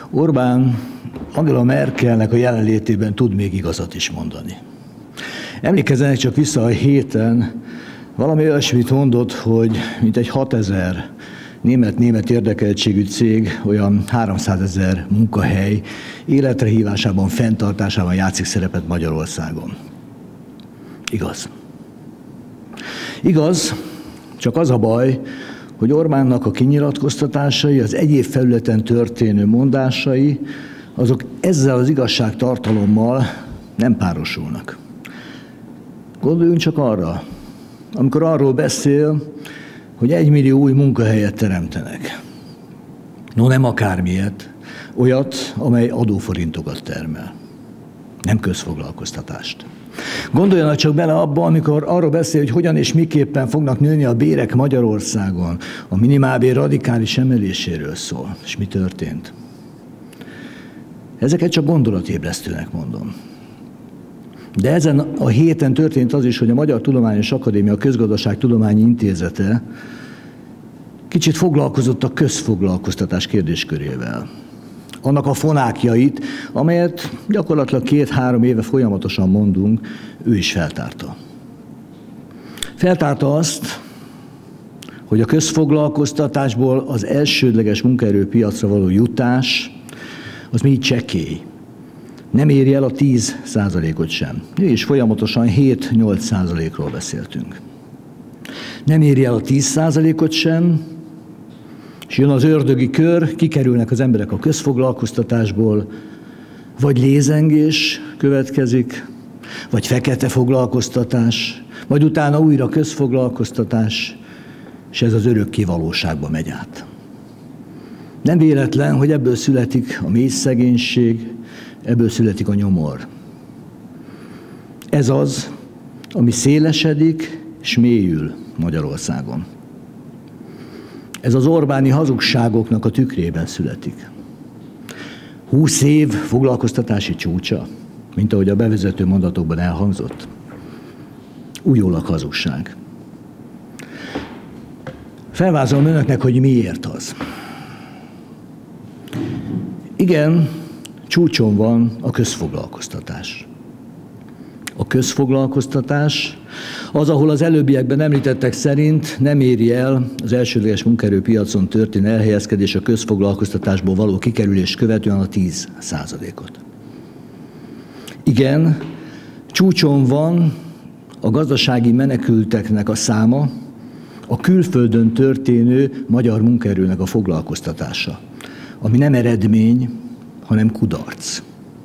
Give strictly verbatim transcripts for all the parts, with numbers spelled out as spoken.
Orbán Angela Merkelnek a jelenlétében tud még igazat is mondani. Emlékezzenek csak vissza, a héten valami olyasmit mondott, hogy mintegy hatezer német-német érdekeltségű cég, olyan háromszázezer munkahely életre hívásában, fenntartásában játszik szerepet Magyarországon. Igaz. Igaz, csak az a baj, hogy Orbánnak a kinyilatkoztatásai, az egyéb felületen történő mondásai, azok ezzel az igazságtartalommal nem párosulnak. Gondoljunk csak arra, amikor arról beszél, hogy egymillió új munkahelyet teremtenek. No, nem akármilyet, olyat, amely adóforintokat termel. Nem közfoglalkoztatást. Gondoljanak csak bele abba, amikor arról beszél, hogy hogyan és miképpen fognak nőni a bérek Magyarországon. A minimálbér radikális emeléséről szól. És mi történt? Ezeket csak gondolatébresztőnek mondom. De ezen a héten történt az is, hogy a Magyar Tudományos Akadémia Közgazdaságtudományi Intézete kicsit foglalkozott a közfoglalkoztatás kérdéskörével. Annak a fonákjait, amelyet gyakorlatilag két-három éve folyamatosan mondunk, ő is feltárta. Feltárta azt, hogy a közfoglalkoztatásból az elsődleges munkaerőpiacra való jutás, az még csekély. Nem éri el a tíz százalékot sem. És folyamatosan hét-nyolc százalékról beszéltünk. Nem éri el a tíz százalékot sem, és jön az ördögi kör, kikerülnek az emberek a közfoglalkoztatásból, vagy lézengés következik, vagy fekete foglalkoztatás, vagy utána újra közfoglalkoztatás, és ez az örökké valóságba megy át. Nem véletlen, hogy ebből születik a mély szegénység, ebből születik a nyomor. Ez az, ami szélesedik és mélyül Magyarországon. Ez az Orbáni hazugságoknak a tükrében születik. Húsz év foglalkoztatási csúcsa, mint ahogy a bevezető mondatokban elhangzott. Újólag hazugság. Felvázolom önöknek, hogy miért az. Igen, csúcson van a közfoglalkoztatás. A közfoglalkoztatás az, ahol az előbbiekben említettek szerint nem éri el az elsődleges munkaerőpiacon történő elhelyezkedés a közfoglalkoztatásból való kikerülés követően a tíz százalékot. Igen, csúcson van a gazdasági menekülteknek a száma, a külföldön történő magyar munkaerőnek a foglalkoztatása, ami nem eredmény, hanem kudarc.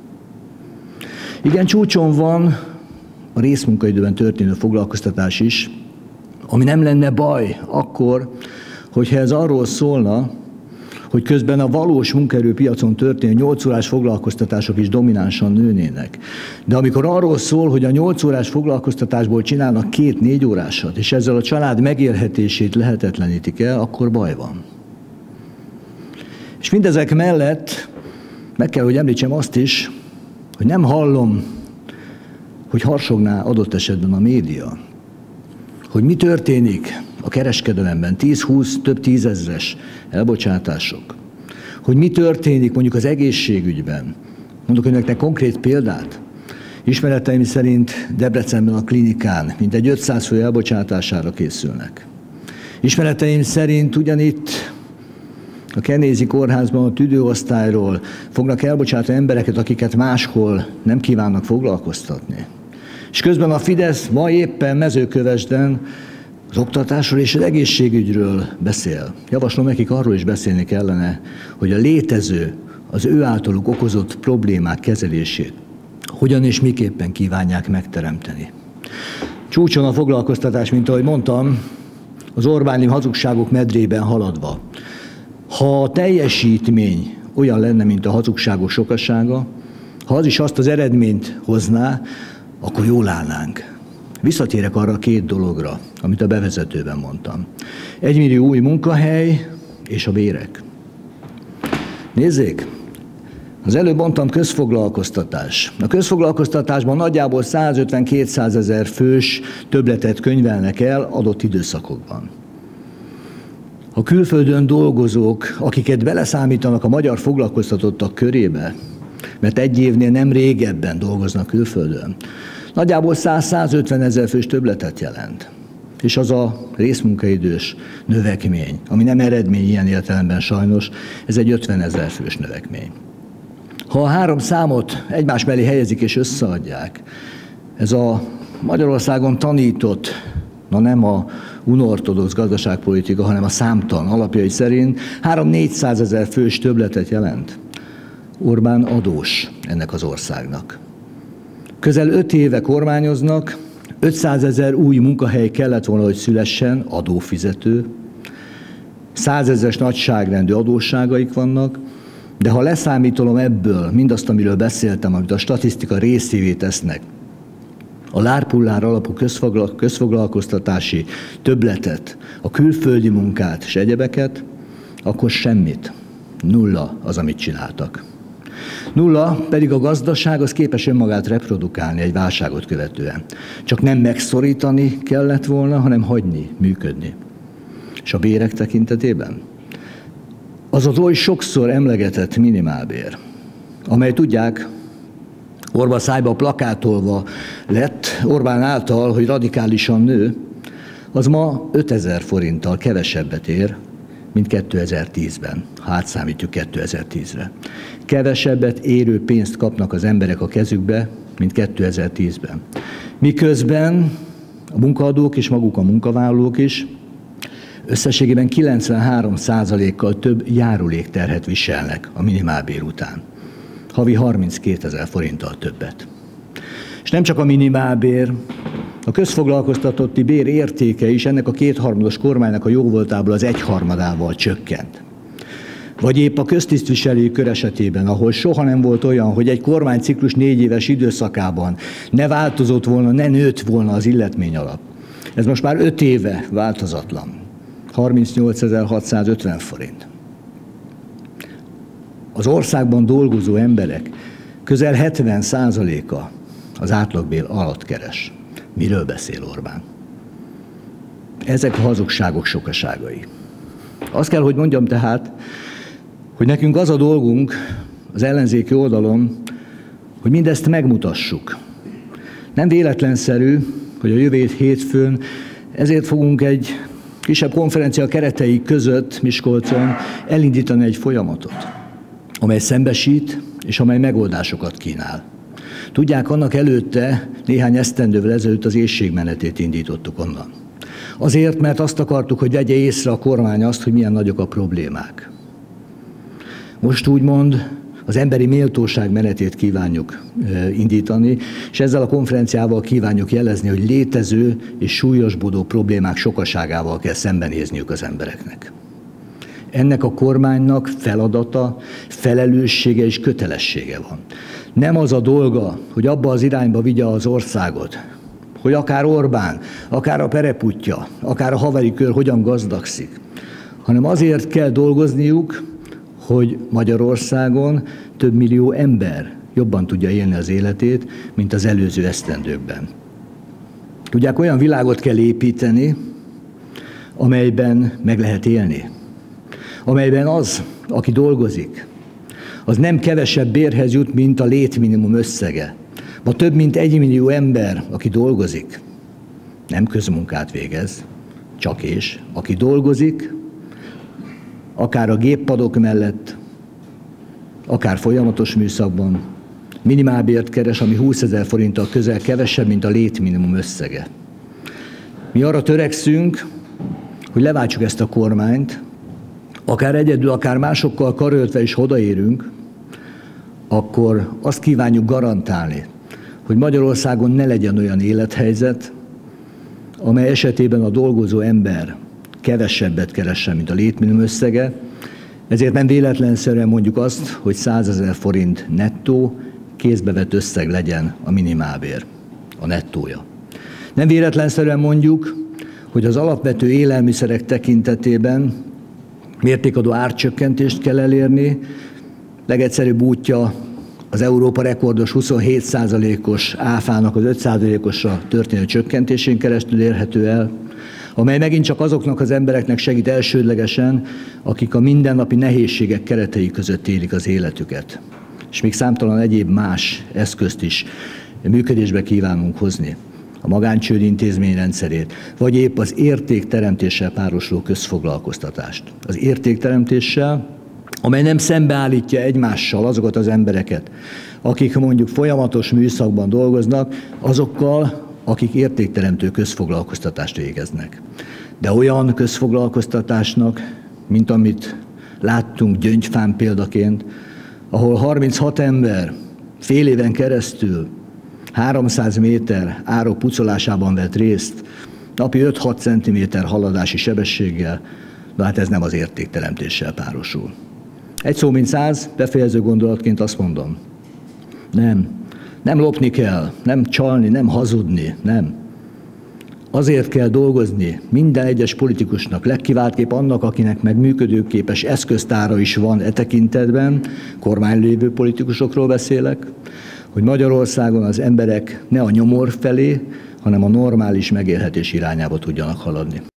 Igen, csúcson van a részmunkaidőben történő foglalkoztatás is, ami nem lenne baj akkor, hogyha ez arról szólna, hogy közben a valós munkaerőpiacon történő nyolc órás foglalkoztatások is dominánsan nőnének. De amikor arról szól, hogy a nyolc órás foglalkoztatásból csinálnak két-négy órásat, és ezzel a család megélhetését lehetetlenítik el, akkor baj van. És mindezek mellett meg kell, hogy említsem azt is, hogy nem hallom, hogy harsogná adott esetben a média, hogy mi történik a kereskedelemben, tíz-húsz, több tízezres elbocsátások, hogy mi történik mondjuk az egészségügyben. Mondok önöknek konkrét példát. Ismereteim szerint Debrecenben a klinikán mintegy ötszáz fő elbocsátására készülnek. Ismereteim szerint ugyanitt a Kenézi kórházban a tüdőosztályról fognak elbocsátani embereket, akiket máshol nem kívánnak foglalkoztatni. És közben a Fidesz ma éppen Mezőkövesden az oktatásról és az egészségügyről beszél. Javaslom nekik, arról is beszélni kellene, hogy a létező, az ő általuk okozott problémák kezelését hogyan és miképpen kívánják megteremteni. Csúcson a foglalkoztatás, mint ahogy mondtam, az Orbáni hazugságok medrében haladva. Ha a teljesítmény olyan lenne, mint a hazugságok sokasága, ha az is azt az eredményt hozná, akkor jól állnánk. Visszatérek arra a két dologra, amit a bevezetőben mondtam. Egymillió új munkahely és a bérek. Nézzék, az előbb mondtam közfoglalkoztatás. A közfoglalkoztatásban nagyjából százötven-kétszázezer fős többletet könyvelnek el adott időszakokban. A külföldön dolgozók, akiket beleszámítanak a magyar foglalkoztatottak körébe, mert egy évnél nem régebben dolgoznak külföldön, nagyjából száz-százötven ezer fős többletet jelent. És az a részmunkaidős növekmény, ami nem eredmény ilyen értelemben sajnos, ez egy ötven ezer fős növekmény. Ha a három számot egymás mellé helyezik és összeadják, ez a Magyarországon tanított, na nem a unortodox gazdaságpolitika, hanem a számtalan alapjai szerint három-négyszázezer fős többletet jelent. Orbán adós ennek az országnak. Közel öt éve kormányoznak, ötszázezer új munkahely kellett volna, hogy szülessen, adófizető, százezres nagyságrendű adósságaik vannak, de ha leszámítolom ebből mindazt, amiről beszéltem, amit a statisztika részévé tesznek, a lárpullár alapú közfoglalkoztatási többletet, a külföldi munkát és egyebeket, akkor semmit. Nulla az, amit csináltak. Nulla pedig a gazdaság az képes önmagát reprodukálni egy válságot követően. Csak nem megszorítani kellett volna, hanem hagyni, működni. És a bérek tekintetében? Az az oly sokszor emlegetett minimálbér, amely tudják, Orbán szájba plakátolva lett Orbán által, hogy radikálisan nő, az ma ötezer forinttal kevesebbet ér, mint kétezer-tízben, ha átszámítjuk kétezer-tízre. Kevesebbet érő pénzt kapnak az emberek a kezükbe, mint kétezer-tízben. Miközben a munkaadók és maguk a munkavállalók is összességében kilencvenhárom százalékkal több járulékterhet viselnek a minimálbér után. Havi harminckétezer forinttal többet. És nem csak a minimálbér, a közfoglalkoztatotti bér értéke is ennek a kétharmados kormánynak a jóvoltából az egyharmadával csökkent. Vagy épp a köztisztviselői kör esetében, ahol soha nem volt olyan, hogy egy kormányciklus négy éves időszakában ne változott volna, ne nőtt volna az illetmény alap. Ez most már öt éve változatlan. harmincnyolcezer-hatszázötven forint. Az országban dolgozó emberek közel hetven százaléka az átlagbér alatt keres. Miről beszél Orbán? Ezek a hazugságok sokaságai. Azt kell, hogy mondjam tehát, hogy nekünk az a dolgunk az ellenzéki oldalon, hogy mindezt megmutassuk. Nem véletlenszerű, hogy a jövő hétfőn ezért fogunk egy kisebb konferencia keretei között Miskolcon elindítani egy folyamatot, amely szembesít és amely megoldásokat kínál. Tudják, annak előtte, néhány esztendővel ezelőtt az éhségmenetét indítottuk onnan. Azért, mert azt akartuk, hogy vegye észre a kormány azt, hogy milyen nagyok a problémák. Most úgymond az emberi méltóság menetét kívánjuk indítani, és ezzel a konferenciával kívánjuk jelezni, hogy létező és súlyosbodó problémák sokaságával kell szembenézniük az embereknek. Ennek a kormánynak feladata, felelőssége és kötelessége van. Nem az a dolga, hogy abba az irányba vigye az országot, hogy akár Orbán, akár a pereputya, akár a haveri kör hogyan gazdagszik, hanem azért kell dolgozniuk, hogy Magyarországon több millió ember jobban tudja élni az életét, mint az előző esztendőkben. Tudják, olyan világot kell építeni, amelyben meg lehet élni. Amelyben az, aki dolgozik, az nem kevesebb bérhez jut, mint a létminimum összege. Ma több mint egy millió ember, aki dolgozik, nem közmunkát végez, csak és, aki dolgozik, akár a géppadok mellett, akár folyamatos műszakban, minimálbért keres, ami húszezer forinttal közel kevesebb, mint a létminimum összege. Mi arra törekszünk, hogy leváltsuk ezt a kormányt, akár egyedül, akár másokkal karöltve is odaérünk, akkor azt kívánjuk garantálni, hogy Magyarországon ne legyen olyan élethelyzet, amely esetében a dolgozó ember kevesebbet keressen, mint a létminimum összege, ezért nem véletlenszerűen mondjuk azt, hogy százezer forint nettó kézbe vett összeg legyen a minimálbér, a nettója. Nem véletlenszerűen mondjuk, hogy az alapvető élelmiszerek tekintetében mértékadó árcsökkentést kell elérni, legegyszerűbb útja az Európa rekordos huszonhét százalékos áfának az öt százalékosra történő csökkentésén keresztül érhető el. amely megint csak azoknak az embereknek segít elsődlegesen, akik a mindennapi nehézségek keretei között élik az életüket. És még számtalan egyéb más eszközt is működésbe kívánunk hozni. A magáncsőd intézmény rendszerét, vagy épp az értékteremtéssel párosuló közfoglalkoztatást. Az értékteremtéssel, amely nem szembeállítja egymással azokat az embereket, akik mondjuk folyamatos műszakban dolgoznak, azokkal, akik értékteremtő közfoglalkoztatást végeznek. De olyan közfoglalkoztatásnak, mint amit láttunk Gyöngyfán példaként, ahol harminchat ember fél éven keresztül háromszáz méter árok pucolásában vett részt, napi öt-hat centiméter haladási sebességgel, de hát ez nem az értékteremtéssel párosul. Egy szó mint száz, befejező gondolatként azt mondom, nem, nem lopni kell, nem csalni, nem hazudni, nem. Azért kell dolgozni minden egyes politikusnak, legkiváltképp annak, akinek meg működőképes eszköztára is van e tekintetben, kormánylévő politikusokról beszélek, hogy Magyarországon az emberek ne a nyomor felé, hanem a normális megélhetés irányába tudjanak haladni.